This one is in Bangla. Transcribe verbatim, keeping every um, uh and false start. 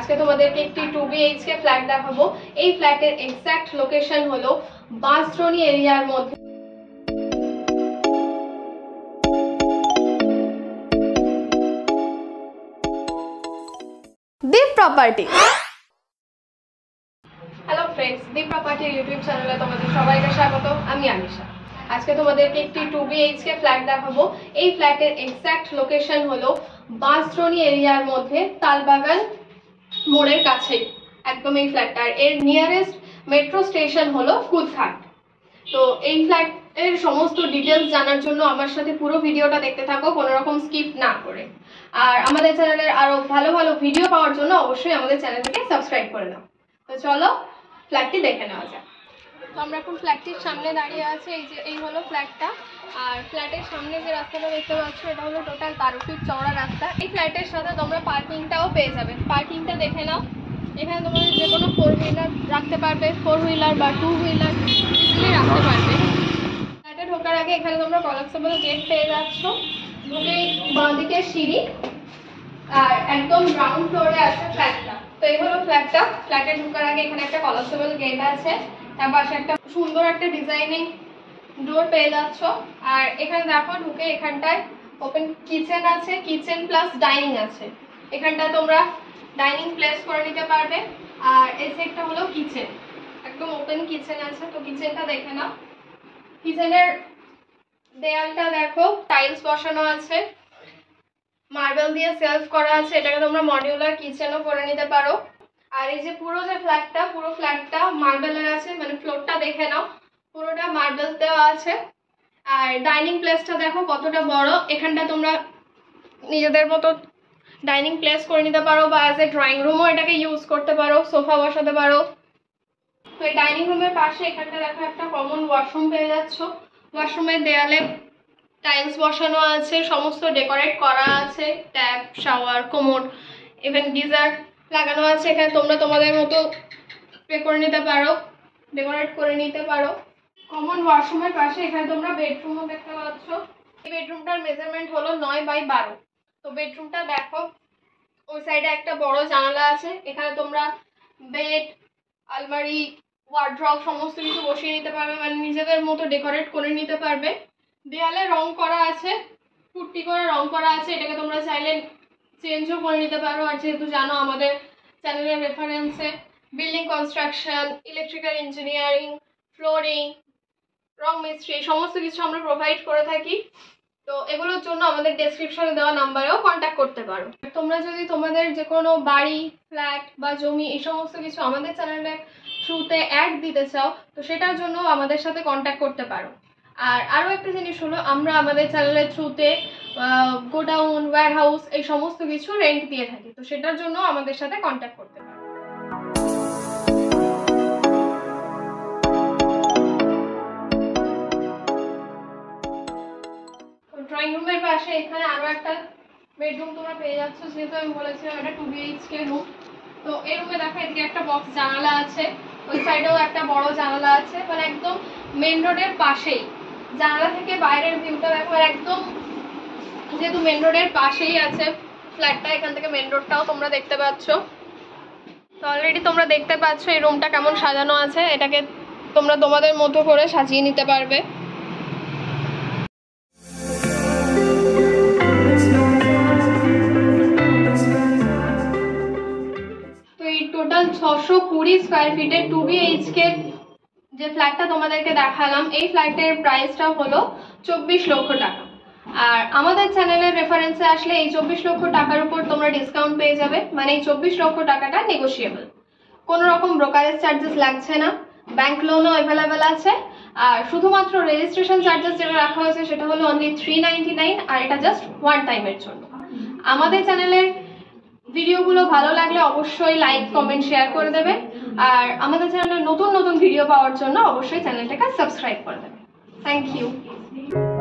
আজকে তোমাদেরকে একটি টু বিএইচকে ফ্ল্যাট দেখাবো। এই ফ্ল্যাটের এক্সাক্ট লোকেশন হলো বাঁশদ্রোণী এরিয়ার মধ্যে। Deep property. Hello friends, Deep প্রপার্টির ইউটিউব চ্যানেলে তোমাদের সবাইকে স্বাগত। আমি আনিশা। আজকে তোমাদেরকে একটি টু বিএইচকে ফ্ল্যাট দেখাবো। এই ফ্ল্যাটের এক্সাক্ট লোকেশন হলো বাঁশদ্রোণী এরিয়ার মধ্যে, তালবাগান মোড়ের কাছেই একদম এই ফ্ল্যাটটা। আর এর নিয়ারেস্ট মেট্রো স্টেশন হলো কুদঘাট। তো এই ফ্ল্যাটের সমস্ত ডিটেলস জানার জন্য আমার সাথে পুরো ভিডিওটা দেখতে থাকো, কোনো রকম স্কিপ না করে। আর আমাদের চ্যানেলের আরো ভালো ভালো ভিডিও পাওয়ার জন্য অবশ্যই আমাদের চ্যানেলটিকে সাবস্ক্রাইব করে নাও। তো চলো ফ্ল্যাটটি দেখে নেওয়া যাক। তো আমরা এখন ফ্ল্যাটটির সামনে দাঁড়িয়ে আছি। এই যে এই হলো ফ্ল্যাটটা। আর ফ্ল্যাটের সামনে যে রাস্তাটা দেখতে পাচ্ছ এটা হলো টোটাল বারো ফিট চওড়া রাস্তা। এই ফ্ল্যাটের সাথে তোমরা পার্কিংটাও পেয়ে যাবে। পার্কিংটা দেখে নাও। এখানে তোমরা যে কোনো ফোর হুইলার রাখতে পারবে, ফোর হুইলার বা টু হুইলার ইজিলি রাখতে পারবে। ফ্ল্যাটে ঢোকার আগে এখানে তোমরা কলাপসেবল গেট পেয়ে যাচ্ছ। ঢুকে বাঁ দিকে সিঁড়ি, আর একদম গ্রাউন্ড ফ্লোরে আছে ফ্ল্যাটটা। তো এই হলো ফ্ল্যাটটা। ফ্ল্যাটে ঢোকার আগে এখানে একটা কলাপসেবল গেট আছে, তার পাশে একটা সুন্দর একটা ডিজাইনিং ডোর পেয়ে যাচ্ছ। আর এখানে দেখো ঢুকে এখানটায় ওপেন কিচেন আছে, কিচেন প্লাস ডাইনিং আছে। এখানটায় তোমরা ডাইনিং প্লেস করে নিতে পারবে। আর এই সাইডটা হলো কিচেন, একদম ওপেন কিচেন আছে। তো কিচেনটা দেখে নাও। কিচেনের দেয়ালটা দেখো টাইলস বসানো আছে, মার্বেল দিয়ে সেলফ করা আছে। এটাকে তোমরা মডিউলার কিচেনও করে নিতে পারো। আর এই যে পুরো যে ফ্ল্যাটটা, পুরো ফ্ল্যাটটা মার্বেলের আছে, মানে ফ্লোরটা দেখে নাও পুরোটা মার্বেল দেওয়া আছে। আর ডাইনিং প্লেসটা দেখো কতটা বড়। এখানটা তোমরা নিজেদের মতো ডাইনিং প্লেস করে নিতে পারো, বা অ্যাজ এ ড্রয়িং রুমও এটাকে ইউজ করতে পারো, সোফা বসাতে পারো। তো এই ডাইনিং রুমের পাশে এখানটা দেখো একটা কমন ওয়াশরুম পেয়ে যাচ্ছ। ওয়াশরুমের দেয়ালে টাইলস বসানো আছে, সমস্ত ডেকোরেট করা আছে, tap, shower, commode, even geyser লাগানো আছে। এখানে তোমরা তোমাদের মতো পে করে নিতে পারো, ডেকোরেট করে নিতে পারো। কমন ওয়াশরুমের পাশে এখানে তোমরা বেডরুমও দেখতে পাচ্ছ। এই বেডরুমটার মেজারমেন্ট হলো নয় বাই বারো। তো বেডরুমটা দেখো, ওই সাইডে একটা বড় জানালা আছে। এখানে তোমরা বেড, আলমারি, ওয়ার্ড্রপ সমস্ত কিছু বসিয়ে নিতে পারবে, মানে নিজেদের মতো ডেকোরেট করে নিতে পারবে। দেয়ালে রং করা আছে, পুট্টি করে রং করা আছে। এটাকে তোমরা চাইলে চেঞ্জও করে নিতে পারো। আর যেহেতু জানো আমাদের চ্যানেলের রেফারেন্সে building construction, electrical engineering, flooring, রং মিস্ত্রি সমস্ত কিছু আমরা প্রোভাইড করে থাকি। তো এগুলোর জন্য আমাদের ডেসক্রিপশনে দেওয়া নাম্বারেও কন্ট্যাক্ট করতে পারো। তোমরা যদি তোমাদের যে কোনো বাড়ি, ফ্ল্যাট বা জমি এই সমস্ত কিছু আমাদের চ্যানেলের থ্রুতে অ্যাড দিতে চাও, তো সেটার জন্য আমাদের সাথে কন্ট্যাক্ট করতে পারো। আর আরও একটা জিনিস হলো, আমরা আমাদের চ্যানেলের থ্রুতে গোডাউন, ওয়্যারহাউস এই সমস্ত কিছু রেন্ট দিয়ে থাকি। তো সেটার জন্য আমাদের সাথে কন্ট্যাক্ট করতে পারো। ড্রয়িং রুমের পাশে এখানে আরো একটা বেডরুম তোমরা পেয়ে যাচ্ছ। যেহেতু আমি বলেছিলাম এটা টু বিএইচকে রুম। তো এই রুমে দেখো এদিকে একটা বক্স জানালা আছে, ওই সাইডেও একটা বড় জানালা আছে, মানে একদম মেন রোডের পাশেই। জানালা থেকে বাইরের ভিউটা দেখো, আর একদম যেহেতু মেন রোডের পাশেই আছে ফ্ল্যাটটা, এখান থেকে মেন রোডটাও তোমরা দেখতে পাচ্ছ। তো অলরেডি তোমরা দেখতে পাচ্ছ এই রুমটা কেমন সাজানো আছে। এটাকে তোমরা তোমাদের মতো করে সাজিয়ে নিতে পারবে। টোটাল ছশো কুড়ি স্কোয়ার ফিটের টু বিএইচকে যে ফ্ল্যাটটা তোমাদেরকে দেখালাম, এই ফ্ল্যাটের প্রাইসটা হলো চব্বিশ লক্ষ টাকা। আর আমাদের চ্যানেলের রেফারেন্সে আসলে এই চব্বিশ লক্ষ টাকার উপর তোমরা ডিসকাউন্ট পেয়ে যাবে, মানে এই চব্বিশ লক্ষ টাকাটা নেগোশিয়েবল। কোনো রকম ব্রোকারেজ চার্জেস লাগছে না, ব্যাংক লোনও অ্যাভেলেবেল আছে। আর শুধুমাত্র রেজিস্ট্রেশন চার্জেস যেটা রাখা হয়েছে সেটা হলো অনলি থ্রি নাইনটি নাইন, আর এটা জাস্ট ওয়ান টাইমের জন্য। আমাদের চ্যানেলের ভিডিওগুলো ভালো লাগলে অবশ্যই লাইক, কমেন্ট, শেয়ার করে দেবে। আর আমাদের চ্যানেলে নতুন নতুন ভিডিও পাওয়ার জন্য অবশ্যই চ্যানেলটাকে সাবস্ক্রাইব করে দেবে। Thank you.